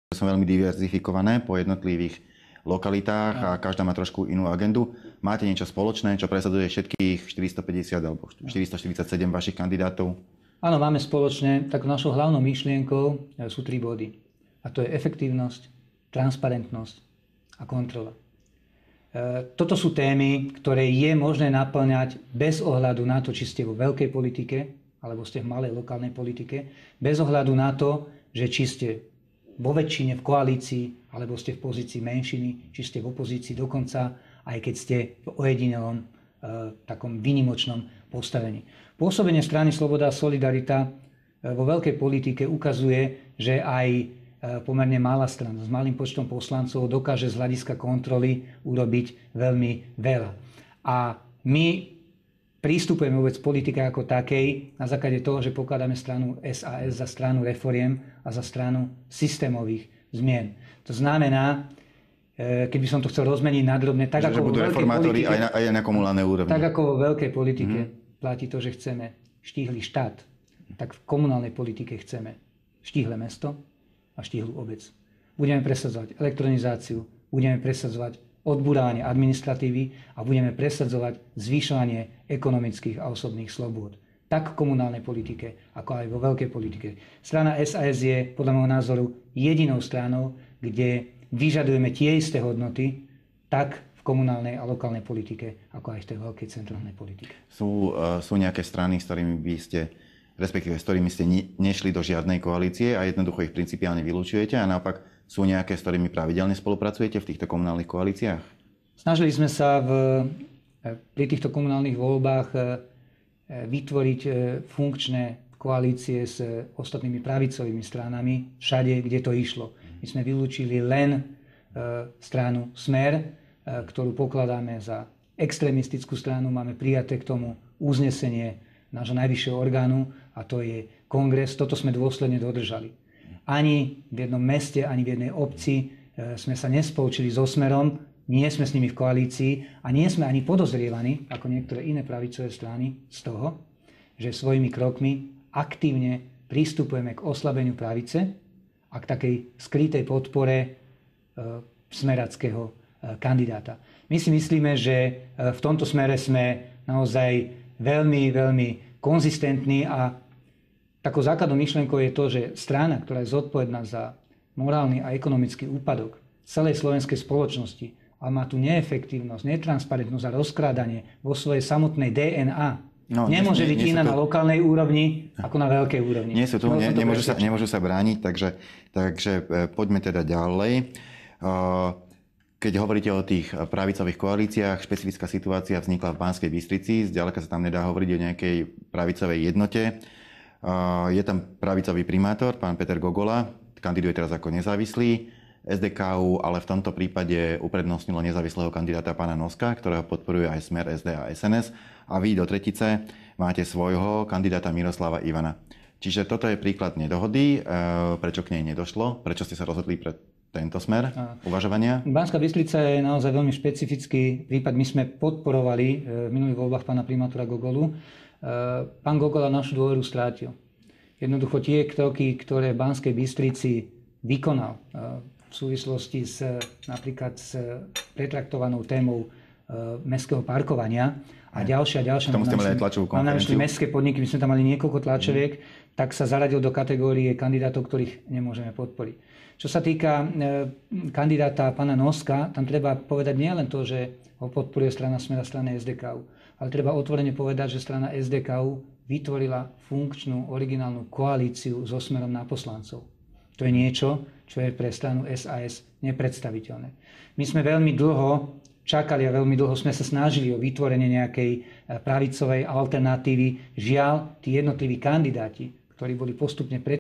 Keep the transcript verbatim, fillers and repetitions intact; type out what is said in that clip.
Sú veľmi diverzifikované po jednotlivých lokalitách a každá má trošku inú agendu. Máte niečo spoločné, čo presadzuje všetkých štyristopäťdesiat alebo štyristoštyridsaťsedem vašich kandidátov? Áno, máme spoločne. Tak našou hlavnou myšlienkou sú tri body. A to je efektívnosť, transparentnosť a kontrola. Toto sú témy, ktoré je možné naplňať bez ohľadu na to, či ste vo veľkej politike alebo ste v malej lokálnej politike, bez ohľadu na to, že či ste vo väčšine, v koalícii, alebo ste v pozícii menšiny, či ste v opozícii, dokonca aj keď ste v ojedinelom, e, takom výnimočnom postavení. Pôsobenie strany Sloboda a Solidarita e, vo veľkej politike ukazuje, že aj e, pomerne malá strana s malým počtom poslancov dokáže z hľadiska kontroly urobiť veľmi veľa. A my prístupujeme vôbec politike ako takej na základe toho, že pokladáme stranu es a es za stranu reforiem a za stranu systémových zmien. To znamená, keby som to chcel rozmeniť na drobne, tak že, ako že budú vo veľkej reformátori politike, aj na, aj na komunálnej úrovni. Tak ako vo veľkej politike mm-hmm. platí to, že chceme štíhly štát, tak v komunálnej politike chceme štíhle mesto a štíhlu obec. Budeme presadzovať elektronizáciu, budeme presadzovať odburávanie administratívy a budeme presadzovať zvyšovanie ekonomických a osobných slobôd. Tak v komunálnej politike, ako aj vo veľkej politike. Strana es a es je, podľa môjho názoru, jedinou stranou, kde vyžadujeme tie isté hodnoty, tak v komunálnej a lokálnej politike, ako aj v tej veľkej centrálnej politike. Sú, uh, sú nejaké strany, s ktorými by ste, respektíve s ktorými ste nešli do žiadnej koalície a jednoducho ich principiálne vylúčujete a naopak sú nejaké, s ktorými pravidelne spolupracujete v týchto komunálnych koalíciách? Snažili sme sa v, pri týchto komunálnych voľbách vytvoriť funkčné koalície s ostatnými pravicovými stranami všade, kde to išlo. My sme vylúčili len stranu Smer, ktorú pokladáme za extrémistickú stranu. Máme prijaté k tomu uznesenie nášho najvyššieho orgánu a to je kongres. Toto sme dôsledne dodržali. Ani v jednom meste, ani v jednej obci sme sa nespolčili so Smerom, nie sme s nimi v koalícii a nie sme ani podozrievaní, ako niektoré iné pravicové strany, z toho, že svojimi krokmi aktívne pristupujeme k oslabeniu pravice a k takej skrytej podpore e, smerackého e, kandidáta. My si myslíme, že e, v tomto smere sme naozaj veľmi, veľmi konzistentní a takou základnou myšlienkou je to, že strana, ktorá je zodpovedná za morálny a ekonomický úpadok celej slovenskej spoločnosti, a má tu neefektívnosť, netransparentnosť a rozkrádanie vo svojej samotnej dé en á, no, nemôže byť iná to na lokálnej úrovni ako na veľkej úrovni. Nie sú tu, ne, nemôžu, sa, nemôžu sa brániť, takže, takže poďme teda ďalej. Keď hovoríte o tých pravicových koalíciách, špecifická situácia vznikla v Banskej Bystrici, zďaleka sa tam nedá hovoriť o nejakej pravicovej jednote. Je tam pravicový primátor, pán Peter Gogola, kandiduje teraz ako nezávislý. es dé ká ú ale v tomto prípade uprednostnilo nezávislého kandidáta pána Noska, ktorého podporuje aj Smer, es dé a es en es. A vy do tretice máte svojho kandidáta Miroslava Ivana. Čiže toto je príklad nedohody. Prečo k nej nedošlo? Prečo ste sa rozhodli pre tento smer uvažovania? Banská Bystrica je naozaj veľmi špecifický prípad. My sme podporovali v minulých voľbách pána primátora Gogolu. Pán Gogola našu dôveru strátil. Jednoducho tie kroky, ktoré v Banskej Bystrici vykonal v súvislosti s, napríklad s pretraktovanou témou e, mestského parkovania a ďalšia a ďalšia. Tam ste mali aj tlačovú konferenciu. Mám na mysli mestské podniky, my sme tam mali niekoľko tlačoviek, mm. tak sa zaradil do kategórie kandidátov, ktorých nemôžeme podporiť. Čo sa týka e, kandidáta pána Noska, tam treba povedať nielen to, že ho podporuje strana Smer a strana es dé ká ú, ale treba otvorene povedať, že strana es dé ká ú vytvorila funkčnú, originálnu koalíciu so Smerom na poslancov. To je niečo, čo je pre stranu es a es nepredstaviteľné. My sme veľmi dlho čakali a veľmi dlho sme sa snažili o vytvorenie nejakej pravicovej alternatívy. Žiaľ, tí jednotliví kandidáti, ktorí boli postupne pred